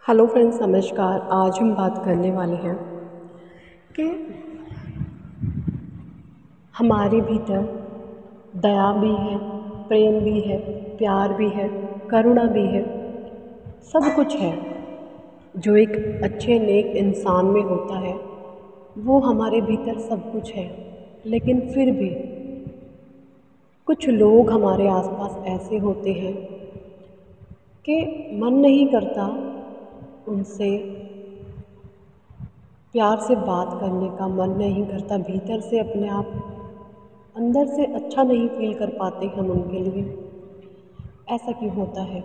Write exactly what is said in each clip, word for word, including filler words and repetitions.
Hello friends, नमस्कार। आज हम बात करने वाले हैं कि हमारे भीतर दया भी है, प्रेम भी है, प्यार भी है, करुणा भी है, सब कुछ है। जो एक अच्छे नेक इंसान में होता है वो हमारे भीतर सब कुछ है। लेकिन फिर भी कुछ लोग हमारे आसपास ऐसे होते हैं कि मन नहीं करता उनसे प्यार से बात करने का, मन नहीं करता, भीतर से अपने आप अंदर से अच्छा नहीं फील कर पाते हम उनके लिए। ऐसा क्यों होता है?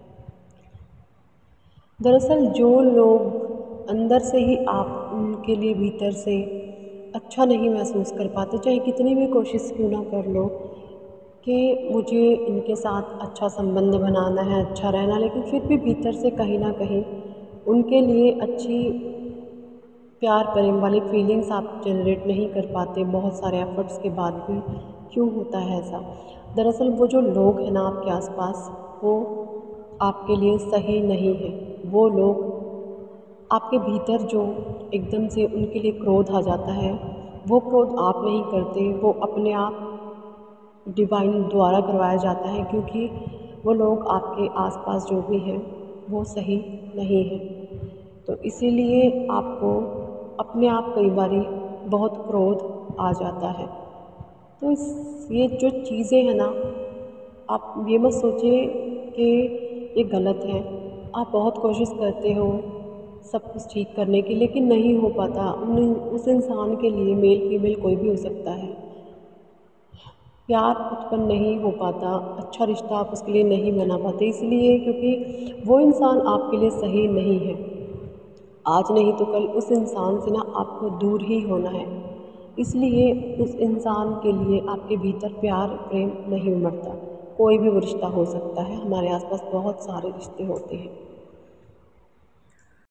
दरअसल जो लोग अंदर से ही आप उनके लिए भीतर से अच्छा नहीं महसूस कर पाते, चाहे कितनी भी कोशिश क्यों ना कर लो कि मुझे इनके साथ अच्छा संबंध बनाना है, अच्छा रहना, लेकिन फिर भी भीतर से कहीं ना कहीं उनके लिए अच्छी प्यार प्रेम वाली फीलिंग्स आप जनरेट नहीं कर पाते बहुत सारे एफ़र्ट्स के बाद भी। क्यों होता है ऐसा? दरअसल वो जो लोग हैं ना आपके आसपास, वो आपके लिए सही नहीं है। वो लोग आपके भीतर जो एकदम से उनके लिए क्रोध आ जाता है, वो क्रोध आप नहीं करते, वो अपने आप डिवाइन द्वारा करवाया जाता है, क्योंकि वो लोग आपके आसपास जो भी हैं वो सही नहीं है। तो इसीलिए आपको अपने आप कई बारी बहुत क्रोध आ जाता है। तो इस ये जो चीज़ें हैं ना, आप ये मत सोचिए कि ये गलत है। आप बहुत कोशिश करते हो सब कुछ ठीक करने की, लेकिन नहीं हो पाता। उन उस इंसान के लिए मेल फीमेल कोई भी हो सकता है, प्यार उत्पन्न नहीं हो पाता, अच्छा रिश्ता आप उसके लिए नहीं बना पाते, इसलिए क्योंकि वो इंसान आपके लिए सही नहीं है। आज नहीं तो कल उस इंसान से ना आपको दूर ही होना है। इसलिए उस इंसान के लिए आपके भीतर प्यार प्रेम नहीं उमड़ता। कोई भी वो रिश्ता हो सकता है, हमारे आसपास बहुत सारे रिश्ते होते हैं।